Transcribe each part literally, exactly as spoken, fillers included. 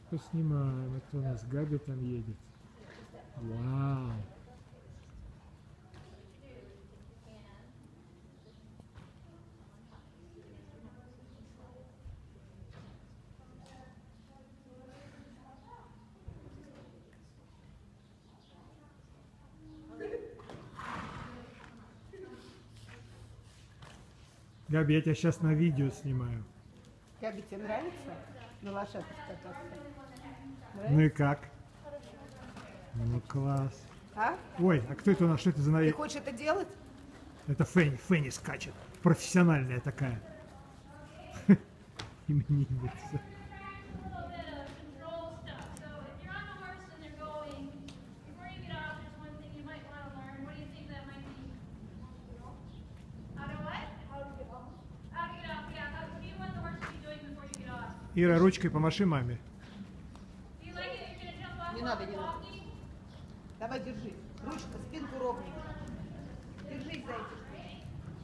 Поснимаем. Это у нас Габи там едет. Вау. Габи, я тебя сейчас на видео снимаю. Габи, тебе нравится на лошадках кататься? Нравится? Ну и как? Ну класс. А? Ой, а кто это у нас? Что это за Ты навик? хочешь это делать? Это Фенни. Фенни скачет. Профессиональная такая. Именинница. Ира, ручкой помаши маме. Не надо, не надо. Давай, держи. Ручка, спинку ровненько. Держись за эти штуки.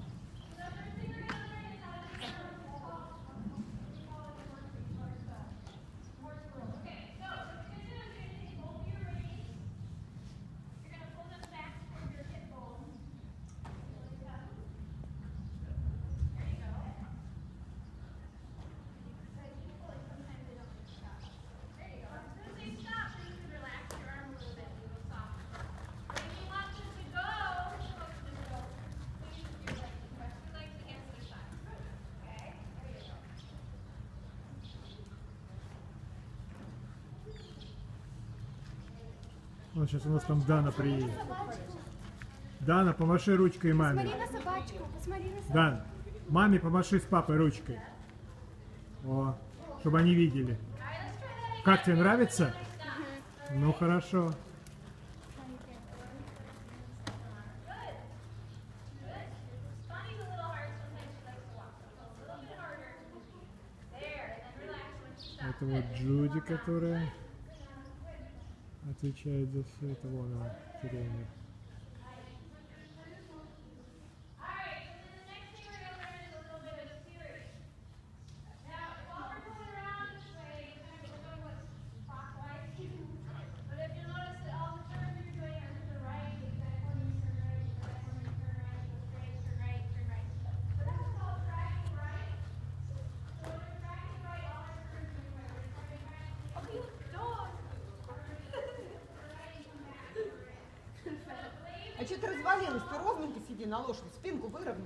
Вот сейчас у нас там Дана приедет. Дана, помаши ручкой маме. Посмотри на собачку, посмотри на собачку. Дан, маме помаши с папой ручкой. О, чтобы они видели. Как тебе нравится? Ну хорошо. Это вот Джуди, которая отвечает за все это. Вон она, тренер. А что ты развалилась? Ты ровненько сиди на лошади, спинку выровни.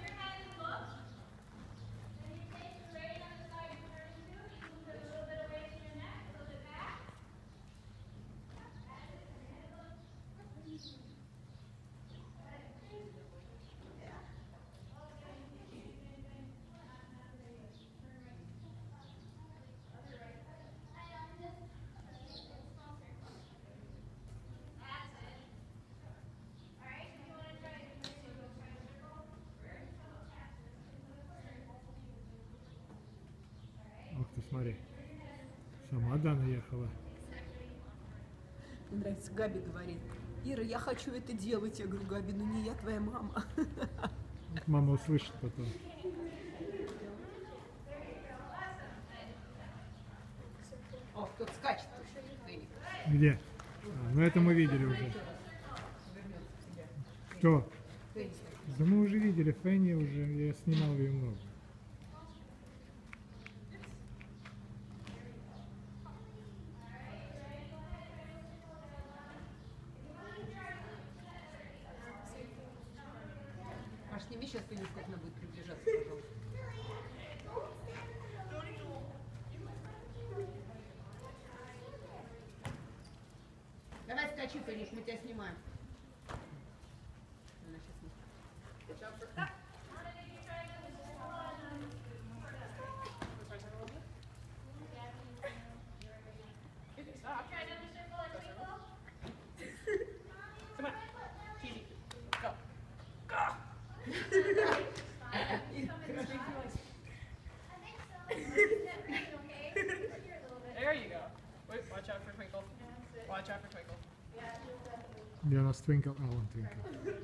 Ух ты, смотри. Сама Дана ехала. Мне нравится, Габи говорит: Ира, я хочу это делать. Я говорю: Габи, ну не я твоя мама. Вот мама услышит потом. О, кто-то скачет. Где? А, ну это мы видели уже. Кто? Да мы уже видели Фенни уже. Я снимал ее много. Маш, сними сейчас, ты как она будет приближаться, пожалуйста. Давай скачи, Фениш, мы тебя снимаем. Она сейчас не... There you go. Wait, watch out for Twinkle. Watch out for Twinkle. Где у нас Твинкл? А, вон Твинкл.